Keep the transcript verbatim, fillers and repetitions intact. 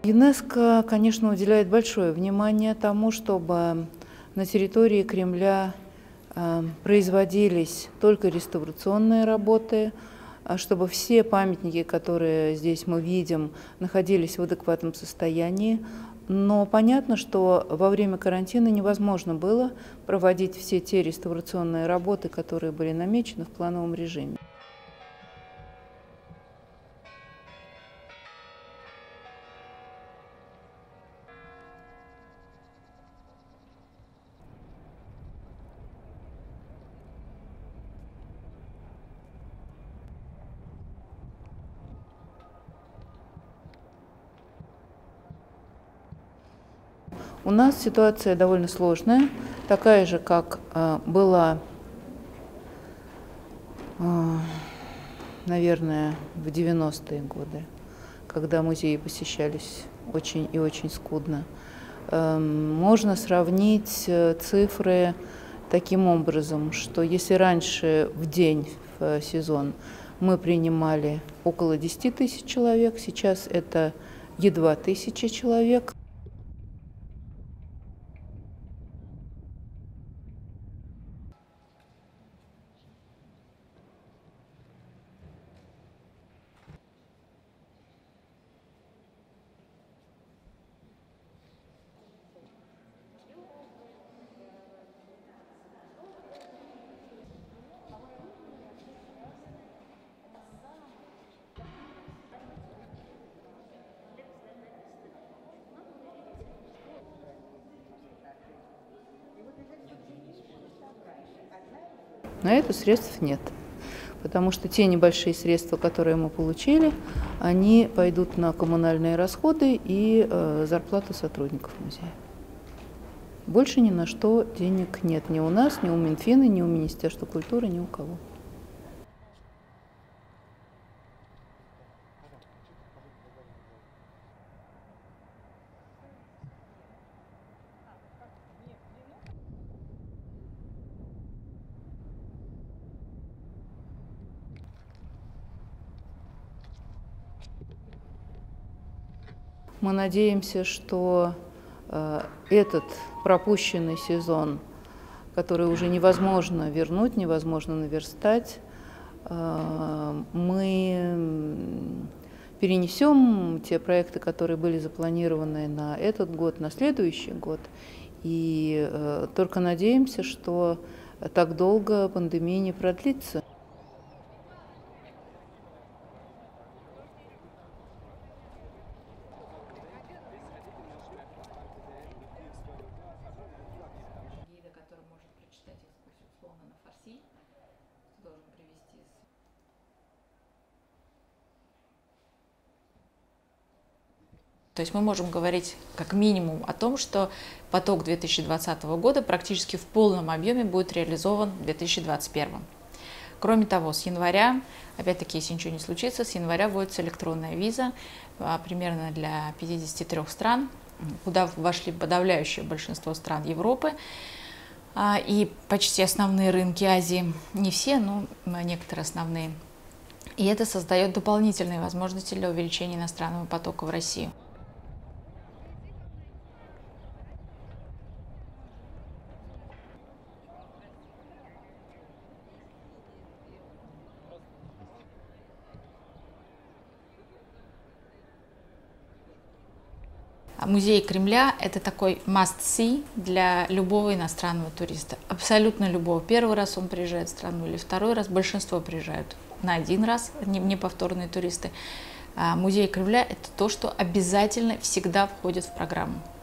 ЮНЕСКО, конечно, уделяет большое внимание тому, чтобы на территории Кремля э, производились только реставрационные работы, чтобы все памятники, которые здесь мы видим, находились в адекватном состоянии. Но понятно, что во время карантина невозможно было проводить все те реставрационные работы, которые были намечены в плановом режиме. У нас ситуация довольно сложная, такая же, как э, была, э, наверное, в девяностые годы, когда музеи посещались очень и очень скудно. Э, можно сравнить цифры таким образом, что если раньше в день, в сезон, мы принимали около десяти тысяч человек, сейчас это едва тысяча человек. На это средств нет, потому что те небольшие средства, которые мы получили, они пойдут на коммунальные расходы и э, зарплату сотрудников музея. Больше ни на что денег нет ни у нас, ни у Минфина, ни у Министерства культуры, ни у кого. Мы надеемся, что э, этот пропущенный сезон, который уже невозможно вернуть, невозможно наверстать, э, мы перенесем те проекты, которые были запланированы на этот год, на следующий год. И э, только надеемся, что так долго пандемия не продлится. Который может прочитать экскурсию условно на фарси, должен привести. То есть мы можем говорить как минимум о том, что поток две тысячи двадцатого года практически в полном объеме будет реализован в две тысячи двадцать первом. Кроме того, с января, опять-таки, если ничего не случится, с января вводится электронная виза примерно для пятидесяти трёх стран, куда вошли подавляющее большинство стран Европы. И почти основные рынки Азии, не все, но некоторые основные. И это создает дополнительные возможности для увеличения иностранного потока в Россию. Музей Кремля – это такой must-see для любого иностранного туриста. Абсолютно любого. Первый раз он приезжает в страну или второй раз. Большинство приезжают на один раз, неповторные туристы. Музей Кремля – это то, что обязательно всегда входит в программу.